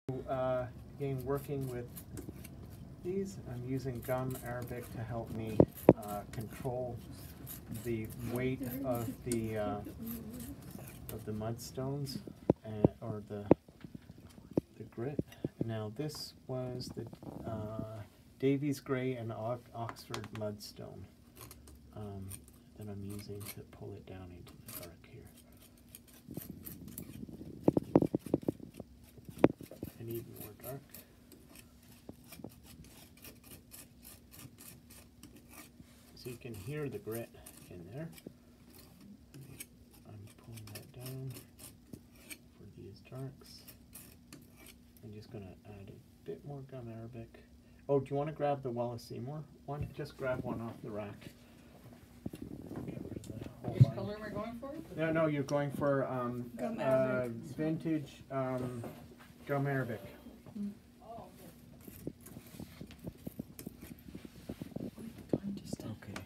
Again, working with these, I'm using gum arabic to help me control the weight of the mudstones or the grit. Now this was the Davies Gray and Oxford mudstone that I'm using to pull it down into the dark here. And even more dark. So you can hear the grit in there. I'm pulling that down for these darks. I'm just going to add a bit more gum arabic. Oh, do you want to grab the Wallace Seymour one? Just grab one off the rack. Which color am I going for? No, you're going for Gum arabic. vintage gum arabic. Oh, Okay.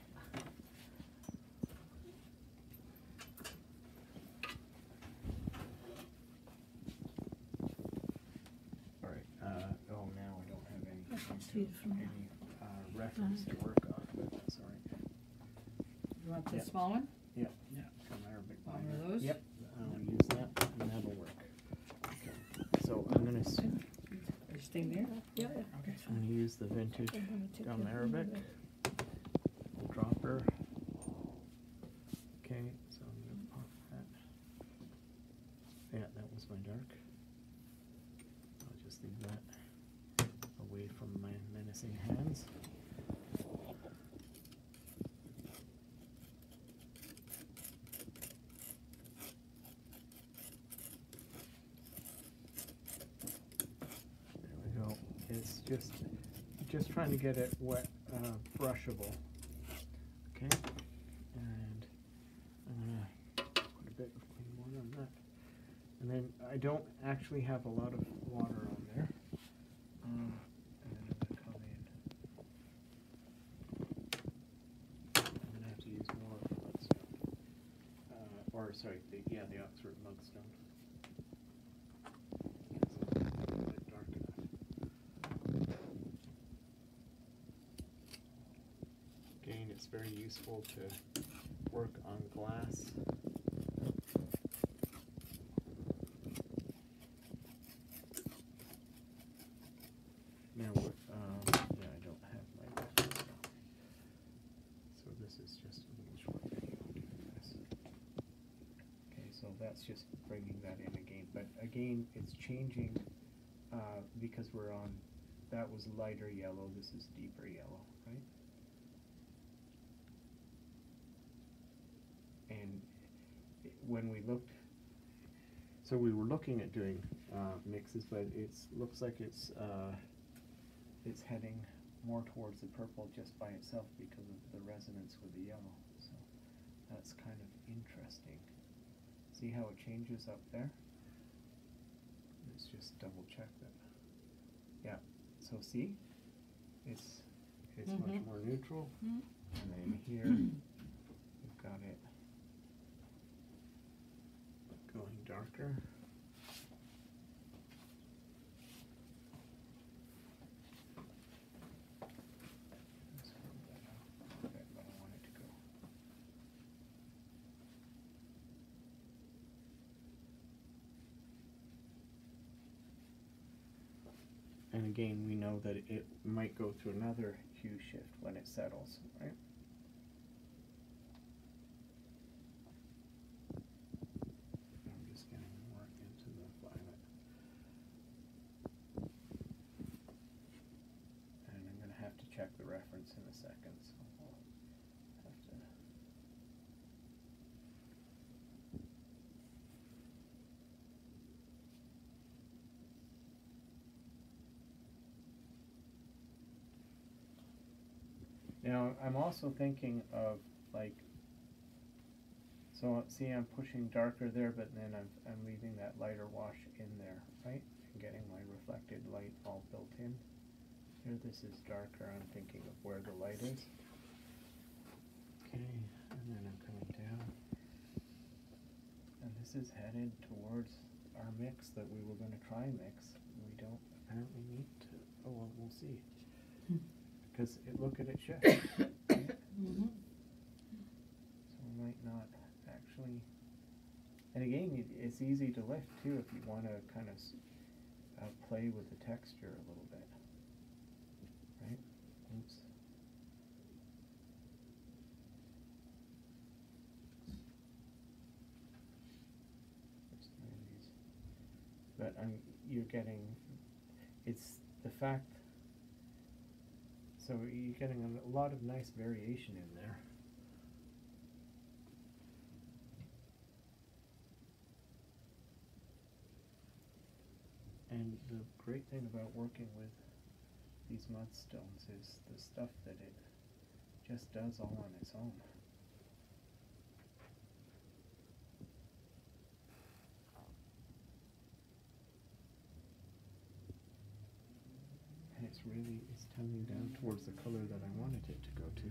All right. Oh, now I don't have any reference to work on, but that's all right. You want the Yeah. small one? Yeah. Gum arabic. One binder. of those? Yep. I'll use that, and that'll work. Okay. So I'm gonna. Are you staying there? Yeah. Okay. I'm gonna use the vintage gum arabic dropper. Okay, so I'm gonna pop that. Yeah, that was my dark. I'll just leave that away from my menacing hands. There we go. It's just trying to get it wet, brushable. Okay, and I'm gonna put a bit of clean water on that. And then I don't actually have a lot of water on there. And then I'm gonna come in. I'm gonna have to use more of the mudstone. Or sorry, the Oxford mudstone. Yes, a bit dark enough. Again, it's very useful to work on glass. Now, yeah, I don't have my reference now. So this is just a little short video doing this. Okay, so that's just bringing that in again. But again, it's changing because we're on, that was lighter yellow, this is deeper yellow, right? And when we looked, so we were looking at doing mixes, but it looks like it's heading more towards the purple just by itself because of the resonance with the yellow. So that's kind of interesting. See how it changes up there? Let's just double check that. Yeah. So see, it's much more neutral, and then here we've got it going darker. Let's move that out a bit, but I want it to go. And again, we know that it might go through another hue shift when it settles, right? I'm just getting more into the violet. And I'm going to have to check the reference in a second, so I'll have to. Now, I'm also thinking of like, so see, I'm pushing darker there, but then I'm leaving that lighter wash in there, right? And getting my reflected light all built in. Here, this is darker. I'm thinking of where the light is. Okay, and then I'm coming down. And this is headed towards our mix that we were going to try mix. We don't see. Hmm. Because look at it shift. Right? Mm-hmm. So we might not actually, and again, it's easy to lift too if you want to kind of play with the texture a little bit, right? Oops. Just doing these. But you're getting, it's the fact, so you're getting a lot of nice variation in there. And the great thing about working with these mudstones is the stuff that it just does all on its own. And it's tending down towards the color that I wanted it to go to.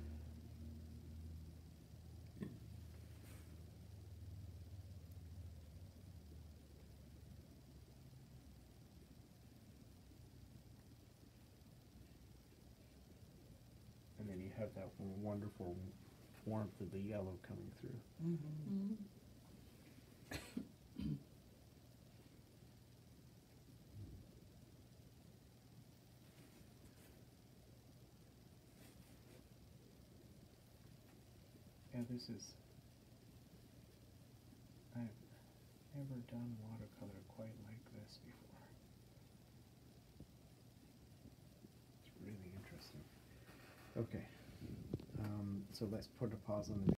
And then you have that wonderful warmth of the yellow coming through. Mm-hmm. Yeah, this is, I've never done watercolor quite like this before. It's really interesting. Okay, so let's put a pause on the